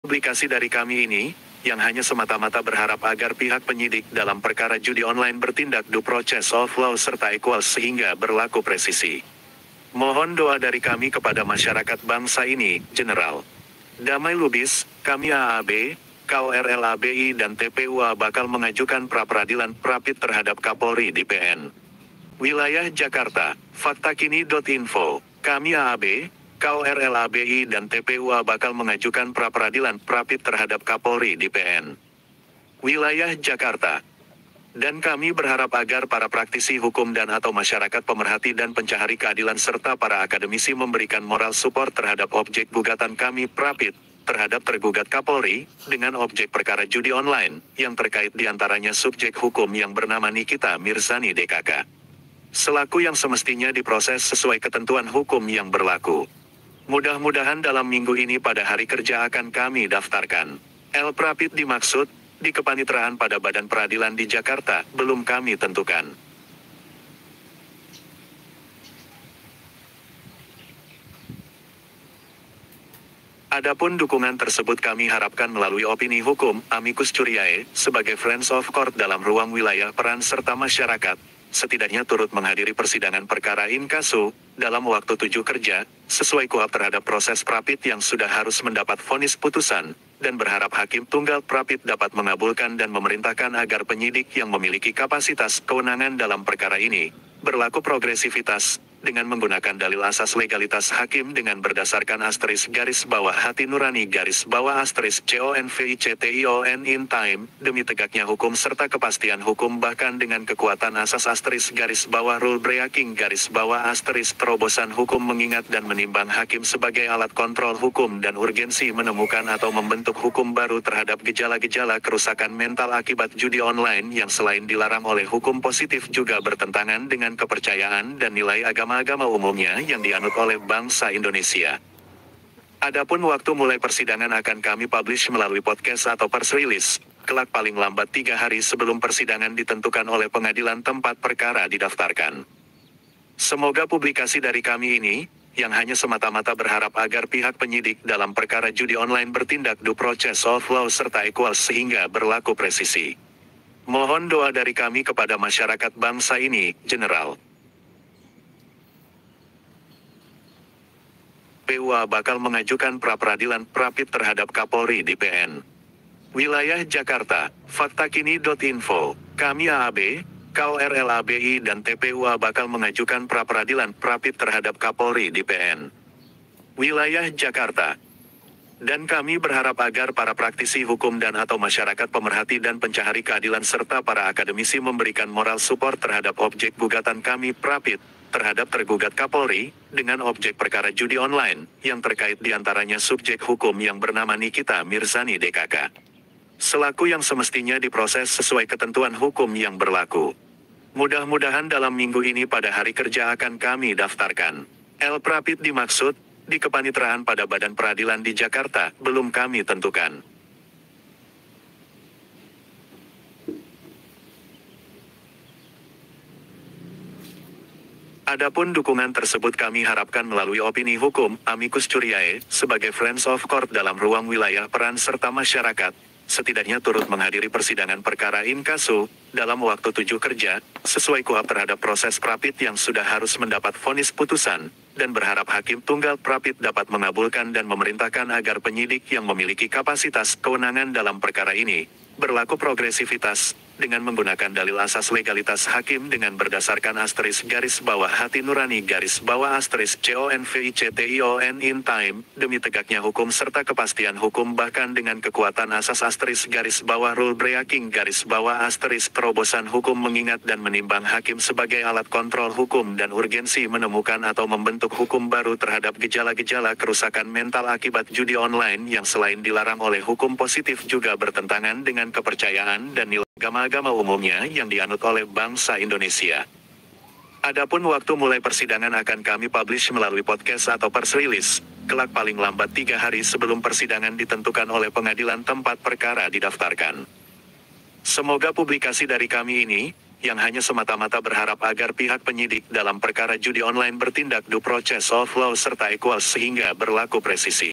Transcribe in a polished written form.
Publikasi dari kami ini, yang hanya semata-mata berharap agar pihak penyidik dalam perkara judi online bertindak due process of law serta equal sehingga berlaku presisi. Mohon doa dari kami kepada masyarakat bangsa ini, General Damai Lubis, kami AAB, KORLABI dan TPUA bakal mengajukan pra-peradilan Prapit terhadap Kapolri di PN. Wilayah Jakarta, faktakini.info, kami AAB, KORLABI dan TPUA bakal mengajukan pra-peradilan Prapit terhadap Kapolri di PN. Wilayah Jakarta. Dan kami berharap agar para praktisi hukum dan atau masyarakat pemerhati dan pencari keadilan serta para akademisi memberikan moral support terhadap objek gugatan kami Prapit terhadap tergugat Kapolri dengan objek perkara judi online yang terkait diantaranya subjek hukum yang bernama Nikita Mirzani DKK. Selaku yang semestinya diproses sesuai ketentuan hukum yang berlaku. Mudah-mudahan dalam minggu ini pada hari kerja akan kami daftarkan. L. Prapit dimaksud, di kepanitraan pada Badan Peradilan di Jakarta, belum kami tentukan. Adapun dukungan tersebut kami harapkan melalui opini hukum, amicus curiae, sebagai Friends of Court dalam ruang wilayah peran serta masyarakat, setidaknya turut menghadiri persidangan perkara inkasu, dalam waktu 7 kerja, sesuai KUHP terhadap proses Prapit yang sudah harus mendapat vonis putusan, dan berharap Hakim Tunggal Prapit dapat mengabulkan dan memerintahkan agar penyidik yang memiliki kapasitas kewenangan dalam perkara ini, berlaku progresivitas, dengan menggunakan dalil asas legalitas hakim dengan berdasarkan asterisk garis bawah hati nurani garis bawah asterisk CONVICTION in time, demi tegaknya hukum serta kepastian hukum bahkan dengan kekuatan asas asterisk garis bawah rule breaking garis bawah asterisk terobosan hukum mengingat dan menimbang hakim sebagai alat kontrol hukum dan urgensi menemukan atau membentuk hukum baru terhadap gejala-gejala kerusakan mental akibat judi online yang selain dilarang oleh hukum positif juga bertentangan dengan kepercayaan dan nilai agama umumnya yang dianut oleh bangsa Indonesia. Adapun waktu mulai persidangan akan kami publish melalui podcast atau press release, kelak paling lambat 3 hari sebelum persidangan ditentukan oleh pengadilan tempat perkara didaftarkan. Semoga publikasi dari kami ini, yang hanya semata-mata berharap agar pihak penyidik dalam perkara judi online bertindak due process of law serta equal sehingga berlaku presisi. Mohon doa dari kami kepada masyarakat bangsa ini, General. TPUA bakal mengajukan pra-peradilan Prapit terhadap Kapolri di PN. Wilayah Jakarta, faktakini.info, kami AAB, KORLABI dan TPUA bakal mengajukan pra-peradilan Prapit terhadap Kapolri di PN. Wilayah Jakarta. Dan kami berharap agar para praktisi hukum dan atau masyarakat pemerhati dan pencari keadilan serta para akademisi memberikan moral support terhadap objek gugatan kami Prapit terhadap tergugat Kapolri, dengan objek perkara judi online, yang terkait diantaranya subjek hukum yang bernama Nikita Mirzani DKK. Selaku yang semestinya diproses sesuai ketentuan hukum yang berlaku. Mudah-mudahan dalam minggu ini pada hari kerja akan kami daftarkan. L. Prapit dimaksud, di kepanitraan pada Badan Peradilan di Jakarta, belum kami tentukan. Adapun dukungan tersebut kami harapkan melalui opini hukum, amicus curiae, sebagai Friends of Court dalam ruang wilayah peran serta masyarakat, setidaknya turut menghadiri persidangan perkara inkasu, dalam waktu 7 kerja, sesuai KUHP terhadap proses Prapit yang sudah harus mendapat vonis putusan, dan berharap Hakim Tunggal Prapit dapat mengabulkan dan memerintahkan agar penyidik yang memiliki kapasitas kewenangan dalam perkara ini, berlaku progresivitas, dengan menggunakan dalil asas legalitas hakim dengan berdasarkan asterisk garis bawah hati nurani garis bawah asterisk CONVICTION in time, demi tegaknya hukum serta kepastian hukum bahkan dengan kekuatan asas asterisk garis bawah rule breaking garis bawah asterisk terobosan hukum mengingat dan menimbang hakim sebagai alat kontrol hukum dan urgensi menemukan atau membentuk hukum baru terhadap gejala-gejala kerusakan mental akibat judi online yang selain dilarang oleh hukum positif juga bertentangan dengan kepercayaan dan nilai agama umumnya yang dianut oleh bangsa Indonesia. Adapun waktu mulai persidangan akan kami publish melalui podcast atau press release, kelak paling lambat 3 hari sebelum persidangan ditentukan oleh pengadilan tempat perkara didaftarkan. Semoga publikasi dari kami ini, yang hanya semata-mata berharap agar pihak penyidik dalam perkara judi online bertindak due process of law serta equal sehingga berlaku presisi.